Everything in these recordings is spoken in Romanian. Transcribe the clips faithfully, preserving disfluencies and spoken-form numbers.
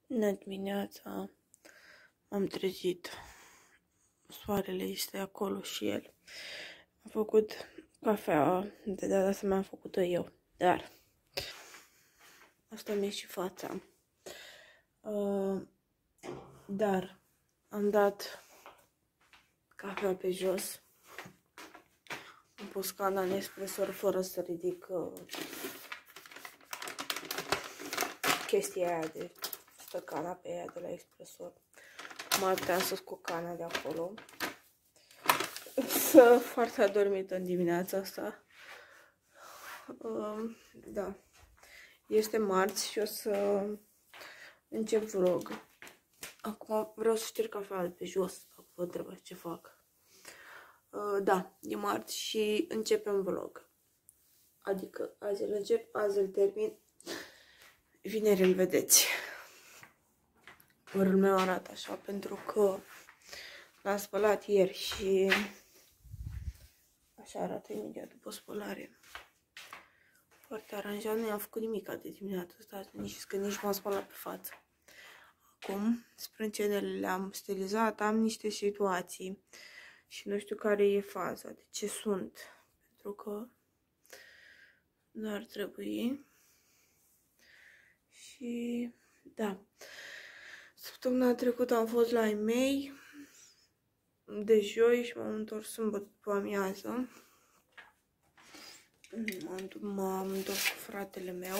Bună dimineața, m-am trezit, soarele este acolo și el. Am făcut cafea, de data asta mi-am făcut-o eu, dar asta mi-e și fața. Uh, dar am dat cafea pe jos, am pus cana în espresor fără să ridic uh, chestia aia de stă cana pe ea de la espresor. M-a tras cu cana de acolo. Sunt foarte adormită în dimineața asta. Uh, da. Este marți și o să încep vlog. Acum vreau să șterg cafea de pe jos, dacă vă întrebați ce fac. Uh, da, e marți și începem vlog. Adică azi îl încep, azi îl termin. Vineri îl vedeți. Părul meu arată așa pentru că l-am spălat ieri și așa arată imediat după spălare. Foarte aranjat, nu i-am făcut nimic de dimineața asta, nici că nici m-am spălat pe față. Acum, sprâncenele le-am stilizat, am niște situații și nu știu care e faza, de ce sunt, pentru că nu ar trebui. Și da, săptămâna trecută am fost la ai mei de joi și m-am întors sâmbătă după amiază. M-am întors cu fratele meu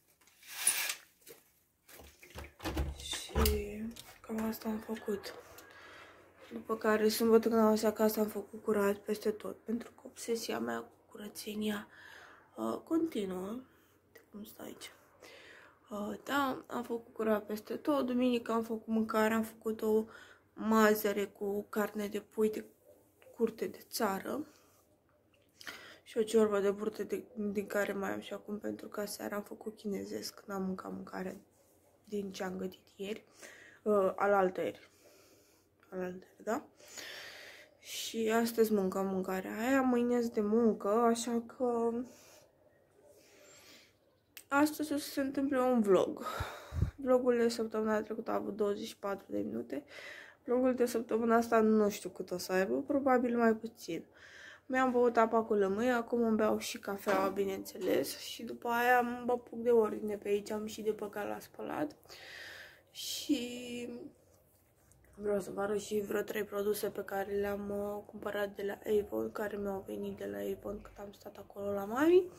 și cam asta am făcut. După care sâmbătă când am ajuns acasă am făcut curat peste tot, pentru că obsesia mea cu curățenia uh, continuă. De cum stă aici. Uh, da, am făcut curat peste tot. Duminică am făcut mâncare, am făcut o mazăre cu carne de pui de curte de țară și o ciorbă de burtă de, din care mai am și acum, pentru că seara am făcut chinezesc, n-am mâncat mâncare din ce am gătit ieri, uh, alaltăieri, alaltăieri, da? Și astăzi mâncăm mâncarea aia, mâine de muncă, așa că astăzi o să se întâmple un vlog. Vlogul de săptămâna trecută a avut douăzeci și patru de minute, vlogul de săptămâna asta nu știu cât o să aibă, probabil mai puțin. Mi-am băut apa cu lămâie, acum îmi beau și cafeaua, bineînțeles, și după aia mă apuc de ordine pe aici, am și de păcat la spălat. Și vreau să vă arăt și vreo trei produse pe care le-am uh, cumpărat de la Avon, care mi-au venit de la Avon când am stat acolo la mami.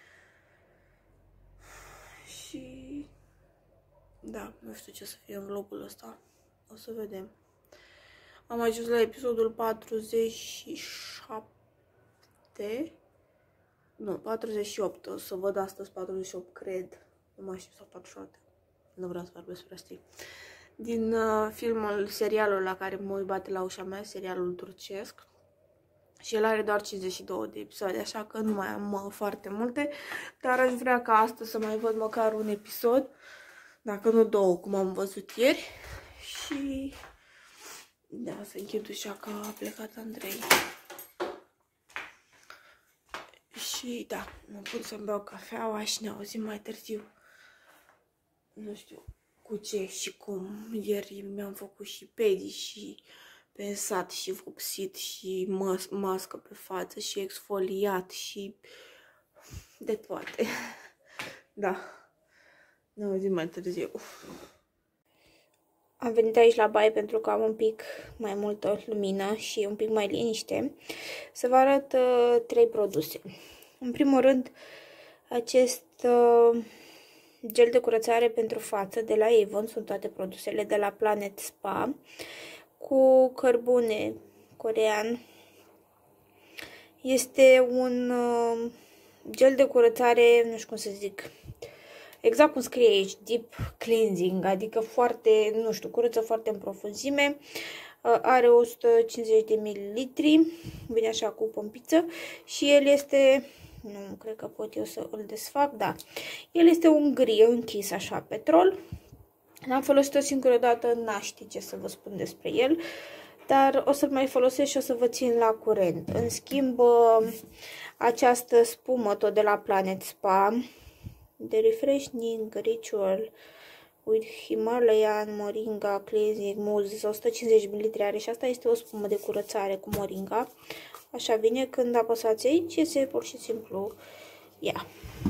Și da, nu știu ce să fie în vlogul ăsta, o să vedem. Am ajuns la episodul patruzeci și șapte, nu, patruzeci și opt, o să văd astăzi patruzeci și opt, cred, nu mai știu, sau patruzeci și șapte, nu vreau să vorbesc prostii. Din uh, filmul, serialul la care mă uit bate la ușa mea, serialul turcesc, și el are doar cincizeci și două de episoade, așa că nu mai am uh, foarte multe, dar aș vrea ca astăzi să mai văd măcar un episod, dacă nu două, cum am văzut ieri, și da, să închid ușa că a plecat Andrei. Și da, mă pun să-mi beau cafeaua și ne auzim mai târziu. Nu știu cu ce și cum. Ieri mi-am făcut și pedi și pensat și vopsit și mas mască pe față și exfoliat și de toate. Da, ne auzim mai târziu. Am venit aici la baie pentru că am un pic mai multă lumină și un pic mai liniște. Să vă arăt uh, trei produse. În primul rând, acest uh, gel de curățare pentru față de la Avon, sunt toate produsele de la Planet Spa, cu cărbune corean. Este un uh, gel de curățare, nu știu cum să zic, exact cum scrie aici, deep cleansing, adică foarte, nu știu, curăță foarte în profunzime. Are o sută cincizeci de mililitri, vine așa cu pompiță și el este, nu cred că pot eu să îl desfac, da, el este un gri închis așa, petrol. L-am folosit o singură dată, n-aș ști ce să vă spun despre el, dar o să-l mai folosesc și o să vă țin la curent. În schimb, această spumă tot de la Planet Spa, de Refreshing Ritual with Himalayan Moringa Cleansing Mousse, o sută cincizeci de mililitri are și asta este o spumă de curățare cu moringa. Așa vine, când apăsați aici, iese pur și simplu ea.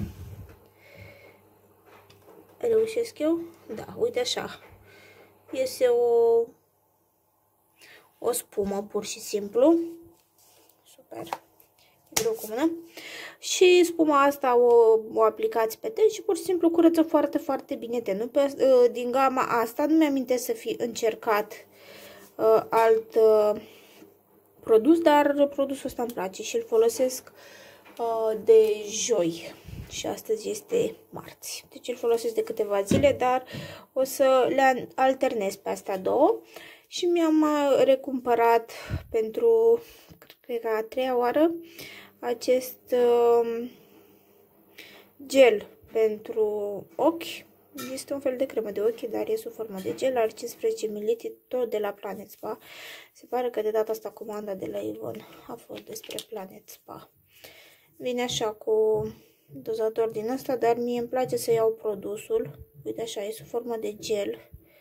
Reușesc eu? Da, uite așa. Iese o, o spumă pur și simplu. Super. E greu cu mână. Și spuma asta o, o aplicați pe ten și pur și simplu curăță foarte, foarte bine tenul. Pe, din gama asta nu mi-amintesc să fi încercat uh, alt uh, produs, dar produsul ăsta îmi place și îl folosesc uh, de joi. Și astăzi este marți. Deci îl folosesc de câteva zile, dar o să le alternez pe astea două. Și mi-am recumpărat pentru, cred că a treia oară, acest uh, gel pentru ochi. Este un fel de cremă de ochi, dar e sub formă de gel, are cincisprezece mililitri, tot de la Planet Spa. Se pare că de data asta comanda de la Avon a fost despre Planet Spa. Vine așa cu dozator din asta, dar mie îmi place să iau produsul. Uite așa, e sub formă de gel.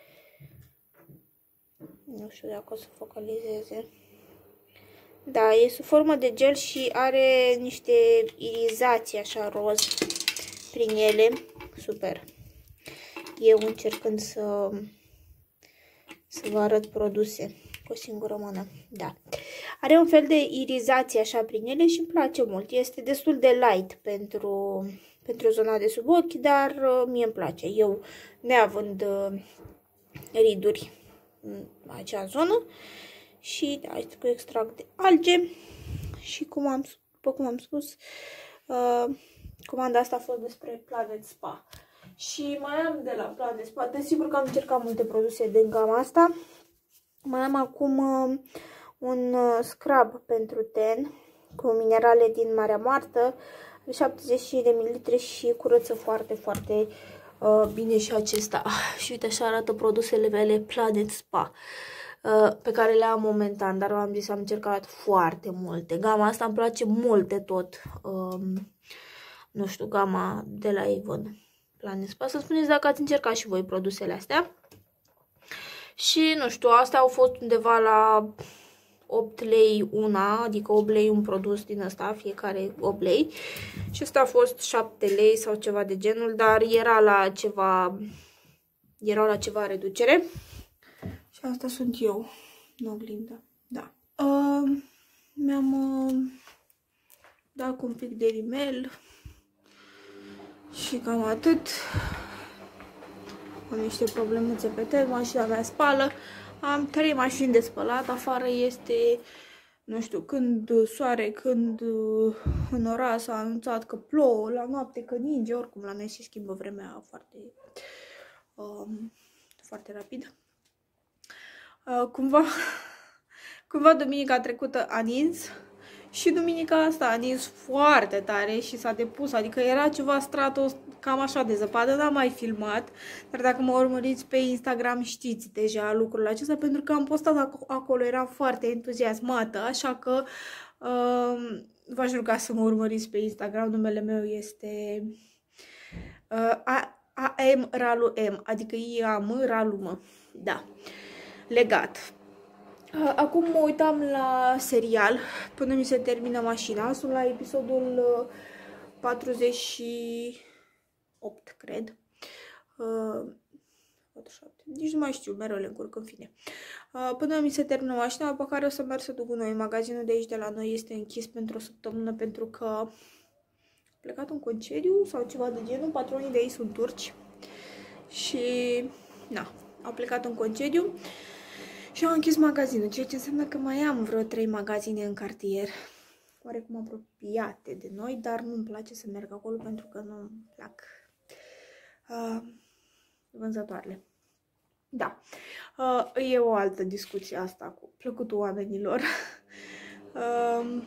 Nu știu dacă o să focalizeze. Da, e sub formă de gel și are niște irizații așa roz prin ele. Super. Eu încercând să, să vă arăt produse cu o singură mână. Da. Are un fel de irizație așa prin ele și îmi place mult. Este destul de light pentru, pentru zona de sub ochi, dar uh, mie îmi place. Eu, neavând uh, riduri în acea zonă, și da, este cu extract de alge și cum am, după cum am spus, uh, comanda asta a fost despre Planet Spa. Și mai am de la Planet Spa, desigur că am încercat multe produse din gama asta. Mai am acum uh, un uh, scrub pentru ten cu minerale din Marea Moartă, șaptezeci de mililitri și curăță foarte, foarte uh, bine și acesta. Și uite așa arată produsele mele Planet Spa, uh, pe care le am momentan, dar am zis, am încercat foarte multe. Gama asta îmi place mult de tot, uh, nu știu, gama de la Avon Planet Spa. Să spuneți dacă ați încercat și voi produsele astea. Și nu știu, astea au fost undeva la opt lei una, adică opt lei un produs din ăsta, fiecare opt lei. Și ăsta a fost șapte lei sau ceva de genul, dar era la ceva, erau la ceva reducere. Și asta sunt eu, în oglindă, da. Uh, Mi-am uh, dat cu un pic de rimel și cam atât. Am niște problemuțe pe ten, mașina mea spală. Am trei mașini de spălat, afară este, nu știu, când soare, când în oraș s-a anunțat că plouă, la noapte că ninge, oricum la noi se schimbă vremea foarte, um, foarte rapid. Uh, cumva, cumva duminica trecută a nins și duminica asta a nins foarte tare și s-a depus, adică era ceva stratos cam așa de zăpadă, n-am mai filmat, dar dacă mă urmăriți pe Instagram știți deja lucrul acesta, pentru că am postat acolo, eram foarte entuziasmată, așa că uh, v-aș ruga să mă urmăriți pe Instagram, numele meu este uh, A M Ralu M, adică I A M Ralu M, da, legat. Uh, acum mă uitam la serial până mi se termină mașina, sunt la episodul uh, patruzeci și opt, cred. Uh, patruzeci și șapte. Nici nu mai știu, mereu le încurc, în fine. Uh, până mi se termină mașina, pe care o să merg să duc noi. Magazinul de aici de la noi este închis pentru o săptămână pentru că a plecat un concediu sau ceva de genul. Patronii de ei sunt turci și na, au plecat în concediu și au închis magazinul, ceea ce înseamnă că mai am vreo trei magazine în cartier, oarecum apropiate de noi, dar nu-mi place să merg acolo pentru că nu-mi plac uh, vânzătoarele. Da, uh, e o altă discuție asta cu plăcutul oamenilor. uh,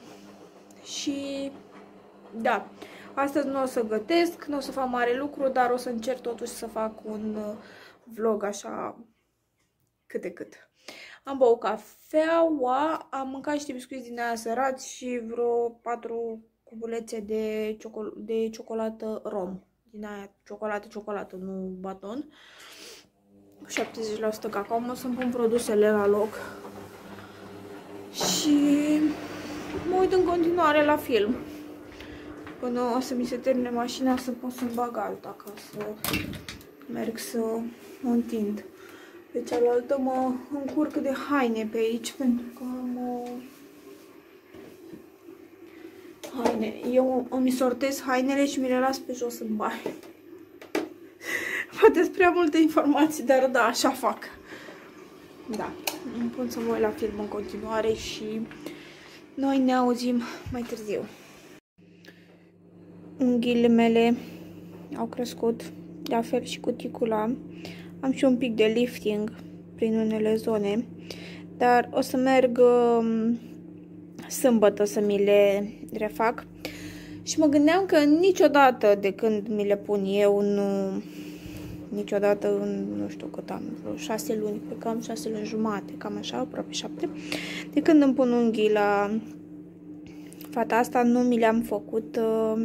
și da, astăzi nu o să gătesc, nu o să fac mare lucru, dar o să încerc totuși să fac un uh, vlog așa cât de cât. Am băut cafeaua, am mâncat niște biscuiți din aia sărați și vreo patru cubulețe de, ciocol de ciocolată rom. Din aia ciocolată, ciocolată, nu baton. șaptezeci la sută, că acum o să-mi pun produsele la loc. Și mă uit în continuare la film. Până o să mi se termine mașina să pot să-mi bag alta, ca să merg să mă întind. Pe cealaltă mă încurc de haine pe aici, pentru că am o... haine. Eu îmi sortez hainele și mi le las pe jos în baie. Poate sunt prea multe informații, dar da, așa fac. Da, îmi pun să mă uit la film în continuare și noi ne auzim mai târziu. Unghiile mele au crescut, la fel și cuticula. Am și un pic de lifting prin unele zone, dar o să merg um, sâmbătă să mi le refac. Și mă gândeam că niciodată de când mi le pun eu, nu, niciodată în, nu știu cât am, vreo șase luni, pe cam șase luni jumate, cam așa, aproape șapte, de când îmi pun unghii la fata asta, nu mi le-am făcut uh,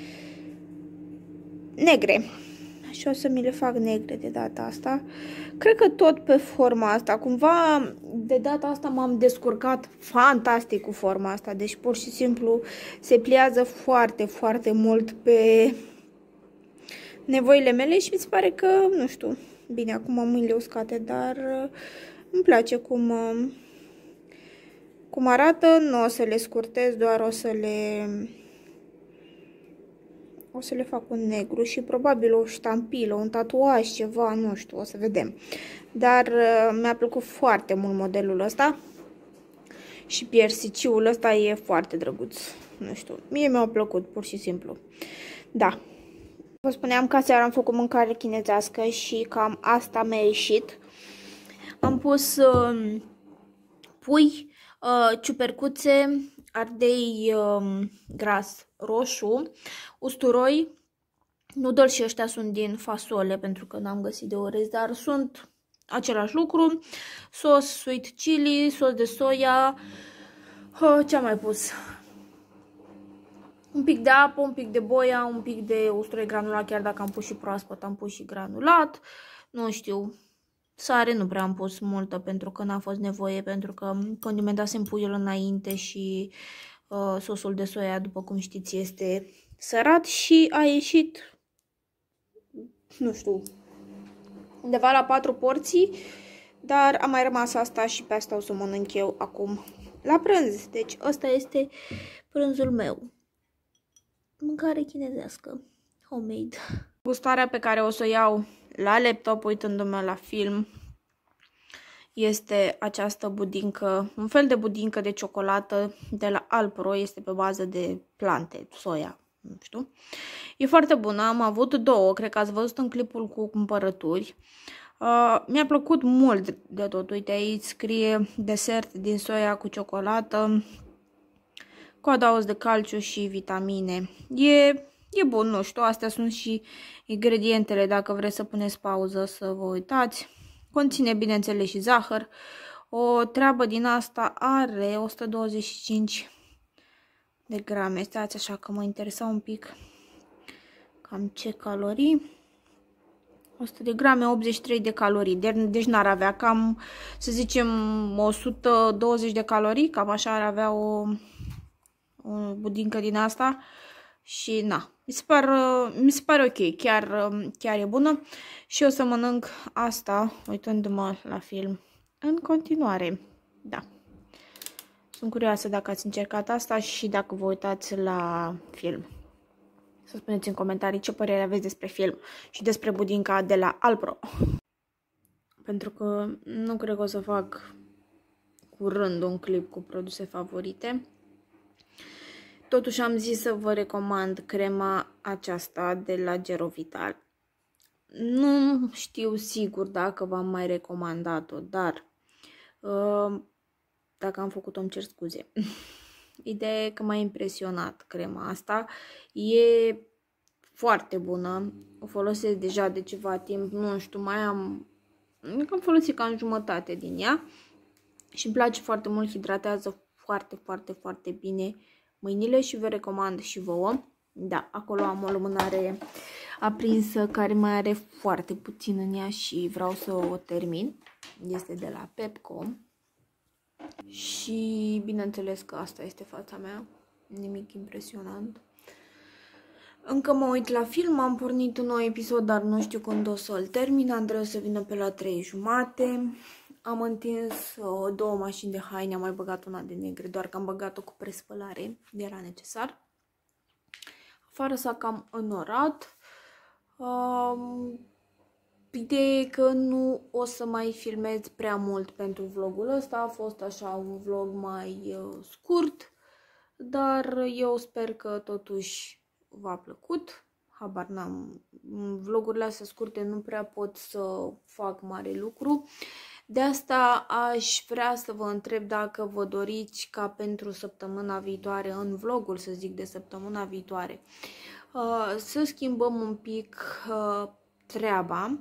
negre. Și o să mi le fac negre de data asta. Cred că tot pe forma asta. Cumva de data asta m-am descurcat fantastic cu forma asta. Deci pur și simplu se pliază foarte, foarte mult pe nevoile mele și mi se pare că, nu știu, bine, acum am mâinile uscate, dar îmi place cum, cum arată. Nu o să le scurtez, doar o să le... O să le fac un negru și probabil o ștampilă, un tatuaj, ceva, nu știu, o să vedem. Dar uh, mi-a plăcut foarte mult modelul ăsta. Și piersiciul ăsta e foarte drăguț. Nu știu, mie mi-a plăcut, pur și simplu. Da. Vă spuneam că seara am făcut mâncare chinezească și cam asta mi-a ieșit. Am pus uh, pui, uh, ciupercuțe, ardei uh, gras roșu, usturoi, noodle și ăștia sunt din fasole pentru că n-am găsit de orez, dar sunt același lucru, sos sweet chili, sos de soia, uh, ce am mai pus? Un pic de apă, un pic de boia, un pic de usturoi granulat, chiar dacă am pus și proaspăt, am pus și granulat, nu știu. Sare nu prea am pus multă pentru că n-a fost nevoie, pentru că condimentasem puiul înainte și uh, sosul de soia, după cum știți, este sărat și a ieșit, nu știu, undeva la patru porții, dar a mai rămas asta și pe asta o să mănânc eu acum la prânz. Deci ăsta este prânzul meu. Mâncare chinezească, homemade. Gustarea pe care o să o iau la laptop uitându-mă la film este această budincă, un fel de budincă de ciocolată de la Alpro, este pe bază de plante, soia, nu știu. E foarte bună, am avut două, cred că ați văzut în clipul cu cumpărături. Uh, Mi-a plăcut mult de tot, uite aici scrie desert din soia cu ciocolată, cu adaos de calciu și vitamine. E, e bun, nu știu, astea sunt și ingredientele, dacă vreți să puneți pauză să vă uitați. Conține, bineînțeles, și zahăr. O treabă din asta are o sută douăzeci și cinci de grame. Stați așa că mă interesa un pic cam ce calorii. o sută de grame, optzeci și trei de calorii. Deci n-ar avea cam, să zicem, o sută douăzeci de calorii. Cam așa ar avea o, o budincă din asta. Și na, mi se pare, mi se pare ok, chiar, chiar e bună. Și o să mănânc asta uitându-mă la film în continuare. Da. Sunt curioasă dacă ați încercat asta și dacă vă uitați la film. Să spuneți în comentarii ce părere aveți despre film și despre budinca de la Alpro. Pentru că nu cred că o să fac curând un clip cu produse favorite. Totuși am zis să vă recomand crema aceasta de la Gerovital. Nu știu sigur dacă v-am mai recomandat-o, dar uh, dacă am făcut-o îmi cer scuze. Ideea e că m-a impresionat crema asta. E foarte bună. O folosesc deja de ceva timp. Nu știu, mai am... am folosit cam jumătate din ea. Și îmi place foarte mult. Hidratează foarte, foarte, foarte bine mâinile și vă recomand și vouă. Da, acolo am o lumânare aprinsă, care mai are foarte puțin în ea și vreau să o termin. Este de la Pepco. Și bineînțeles că asta este fața mea, nimic impresionant. Încă mă uit la film, am pornit un nou episod, dar nu știu când o să-l termin. Andrei o să vină pe la trei jumate. Am întins uh, două mașini de haine, am mai băgat una de negre, doar că am băgat-o cu prespălare, era necesar. Afară s-a cam înorat. Uh, Ideea e că nu o să mai filmez prea mult pentru vlogul ăsta, a fost așa un vlog mai uh, scurt, dar eu sper că totuși v-a plăcut. Habar n-am, vlogurile astea scurte nu prea pot să fac mare lucru. De asta aș vrea să vă întreb dacă vă doriți ca pentru săptămâna viitoare, în vlogul să zic de săptămâna viitoare, uh, să schimbăm un pic uh, treaba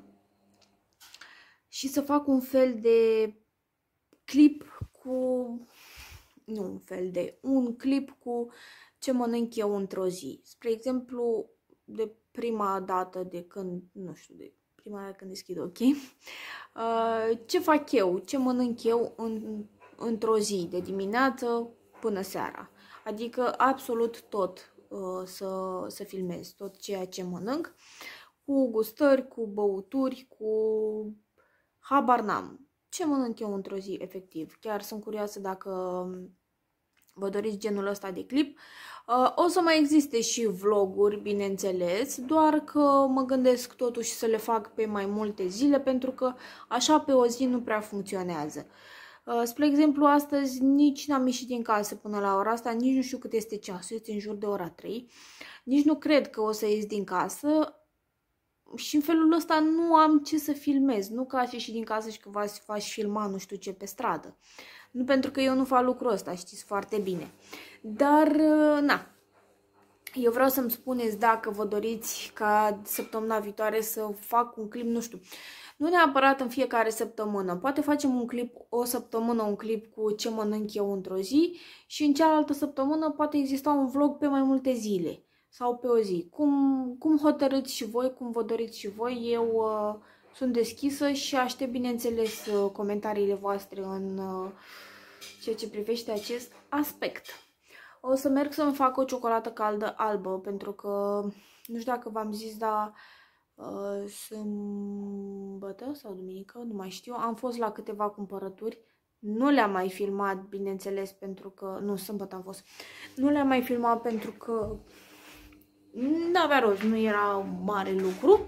și să fac un fel de clip cu, nu un fel de, un clip cu ce mănânc eu într-o zi. Spre exemplu, de prima dată de când, nu știu, de prima dată când deschid ochii, uh, ce fac eu, ce mănânc eu în, într-o zi, de dimineață până seara. Adică absolut tot uh, să, să filmez, tot ceea ce mănânc, cu gustări, cu băuturi, cu habar n-am. Ce mănânc eu într-o zi, efectiv. Chiar sunt curioasă dacă vă doriți genul ăsta de clip. O să mai existe și vloguri, bineînțeles, doar că mă gândesc totuși să le fac pe mai multe zile, pentru că așa pe o zi nu prea funcționează. Spre exemplu, astăzi nici n-am ieșit din casă până la ora asta, nici nu știu cât este ceasul, este în jur de ora trei. Nici nu cred că o să ies din casă. Și în felul ăsta nu am ce să filmez, nu că aș ieși din casă și că v-aș filma nu știu ce pe stradă. Nu pentru că eu nu fac lucrul ăsta, știți foarte bine. Dar, na, eu vreau să-mi spuneți dacă vă doriți ca săptămâna viitoare să fac un clip, nu știu, nu neapărat în fiecare săptămână. Poate facem un clip, o săptămână un clip cu ce mănânc eu într-o zi și în cealaltă săptămână poate exista un vlog pe mai multe zile. Sau pe o zi. Cum, cum hotărâți și voi, cum vă doriți și voi, eu uh, sunt deschisă și aștept, bineînțeles, uh, comentariile voastre în uh, ceea ce privește acest aspect. O să merg să-mi fac o ciocolată caldă albă, pentru că, nu știu dacă v-am zis, dar uh, sâmbătă sau duminică, nu mai știu, am fost la câteva cumpărături. Nu le-am mai filmat, bineînțeles, pentru că, nu, sâmbătă am fost, nu le-am mai filmat pentru că n-avea rost, nu era un mare lucru,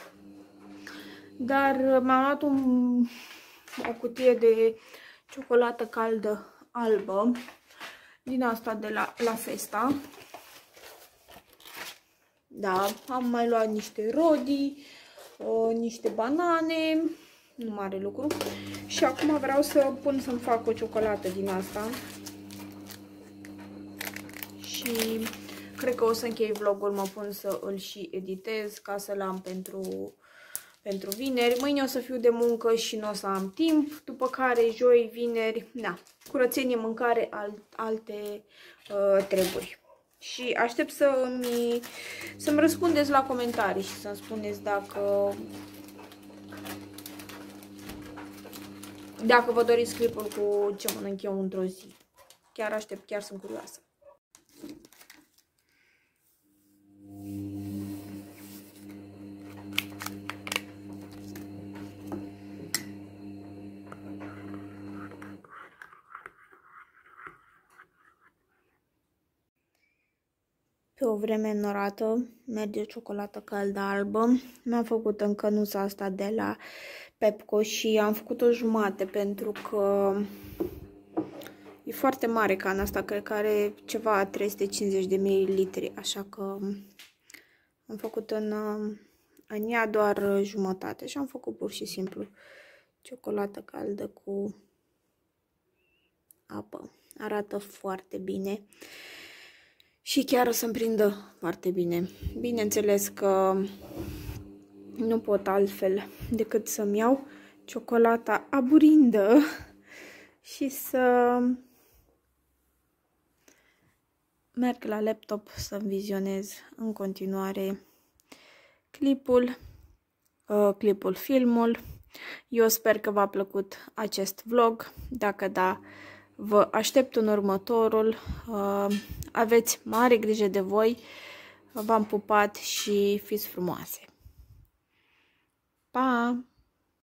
dar mi-am luat un, o cutie de ciocolată caldă albă, din asta de la, la Festa. Da, am mai luat niște rodii, uh, niște banane, nu mare lucru. Și acum vreau să pun să-mi fac o ciocolată din asta. Și cred că o să închei vlogul, mă pun să îl și editez ca să-l am pentru, pentru vineri. Mâine o să fiu de muncă și nu o să am timp, după care joi, vineri, na, curățenie, mâncare, alt, alte uh, treburi. Și aștept să-mi să-mi răspundeți la comentarii și să-mi spuneți dacă, dacă vă doriți clipul cu ce mănânc eu într-o zi. Chiar aștept, chiar sunt curioasă. Pe o vreme înorată merge ciocolată caldă albă. Mi-am făcut în cănuța asta de la Pepco și am făcut o jumătate pentru că e foarte mare cana asta, cred că are ceva trei sute cincizeci de mililitri, așa că am făcut în, în ea doar jumătate și am făcut pur și simplu ciocolată caldă cu apă. Arată foarte bine. Și chiar o să-mi prindă foarte bine. Bineînțeles că nu pot altfel decât să-mi iau ciocolata aburindă și să merg la laptop să vizionez în continuare clipul, uh, clipul, filmul. Eu sper că v-a plăcut acest vlog. Dacă da, vă aștept în următorul. Uh, aveți mare grijă de voi. V-am pupat și fiți frumoase. Pa!